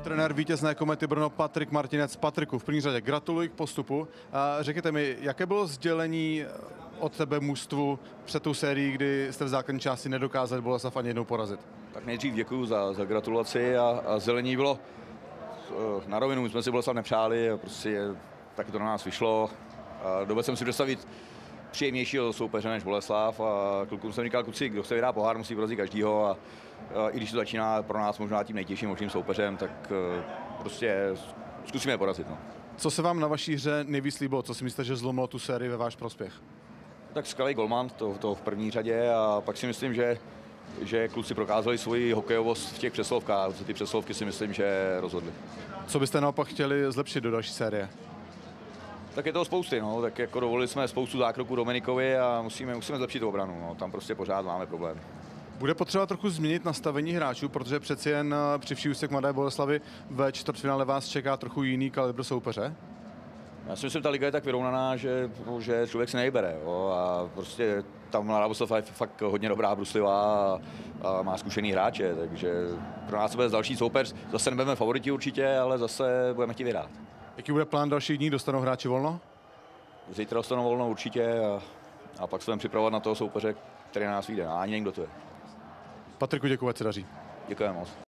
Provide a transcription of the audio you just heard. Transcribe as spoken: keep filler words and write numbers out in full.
Trenér vítězné Komety Brno Patrik Martinec. Patriku, v první řadě gratuluji k postupu. A řekněte mi, jaké bylo sdělení od tebe mužstvu před tou sérií, kdy jste v základní části nedokázali Boleslav ani jednou porazit? Tak nejdřív děkuji za, za gratulaci a, a sdělení bylo na rovinu, jsme si Boleslav nepřáli a prostě taky to na nás vyšlo. A dovedl jsem si představit příjemnějšího soupeře než Boleslav a klukům jsem říkal, kluci, kdo chce vyhrát pohár, musí porazit každýho a, a i když to začíná pro nás možná tím nejtěžším možným soupeřem, tak prostě zkusíme je porazit. No. Co se vám na vaší hře nejvíc líbilo? Co si myslíte, že zlomilo tu sérii ve váš prospěch? Tak skvělý golman, to, to v první řadě a pak si myslím, že, že kluci prokázali svoji hokejovost v těch přeslovkách. Ty přeslovky si myslím, že rozhodli. Co byste naopak chtěli zlepšit do další série? Tak je toho spousty, no. Tak jako dovolili jsme spoustu zákroků Dominikovi a musíme, musíme zlepšit obranu. No. Tam prostě pořád máme problém. Bude potřeba trochu změnit nastavení hráčů, protože přeci jen při vší úctě k Mladé Boleslavi ve čtvrtfinále vás čeká trochu jiný kalibr soupeře? Já si myslím, že ta liga je tak vyrovnaná, že, že člověk si nejbere. Jo. A prostě tam Mladá Boleslav je fakt hodně dobrá, bruslivá a, a má zkušený hráče, takže pro nás to bude další soupeř. Zase nebudeme favoriti určitě, ale zase budeme chtít vyhrát. Jaký bude plán dalších dní? Dostanou hráči volno? Zítra dostanou volno určitě a, a pak se budeme připravovat na toho soupeře, který na nás vyjde. A ani nevím, kdo to je. Patriku, děkuji, ať se daří. Děkujeme moc.